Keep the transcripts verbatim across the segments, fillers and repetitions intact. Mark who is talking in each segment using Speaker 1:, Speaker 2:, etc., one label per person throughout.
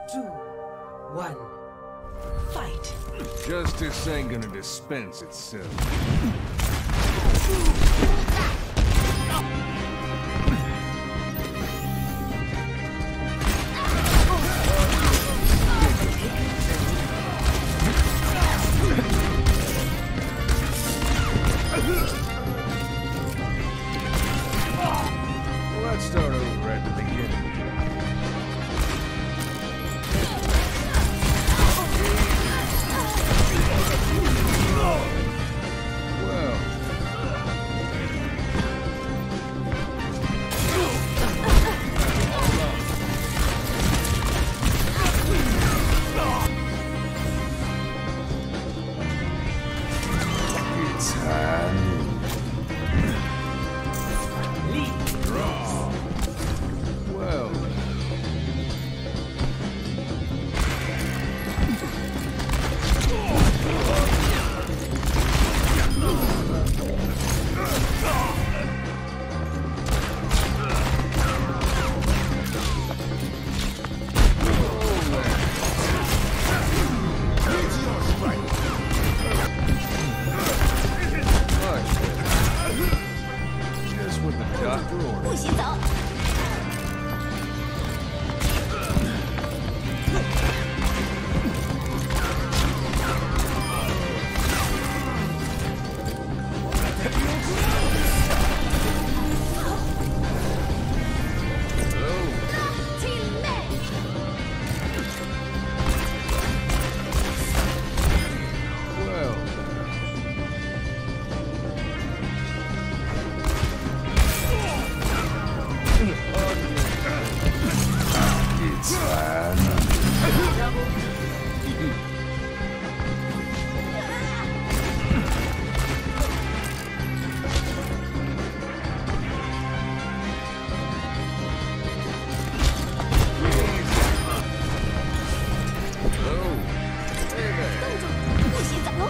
Speaker 1: two, one. Fight.
Speaker 2: Justice ain't gonna dispense itself. Let's start over at the beginning. Well. It's time. Draw. Well. Just what the doctor ordered.
Speaker 3: 不洗澡。
Speaker 2: Well. It's time. Oh, hey there.
Speaker 3: 不洗澡喽。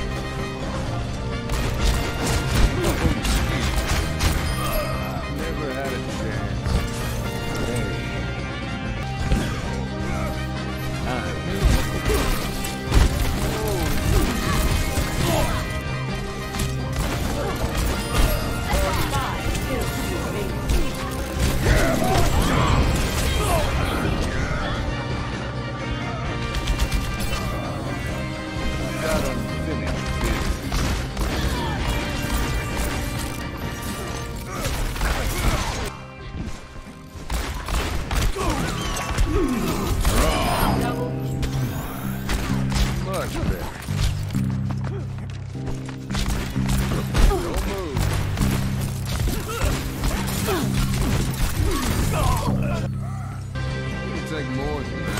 Speaker 2: Never had a chance. Hey. Got unfinished business. Much better. Don't move. It'll take more than that.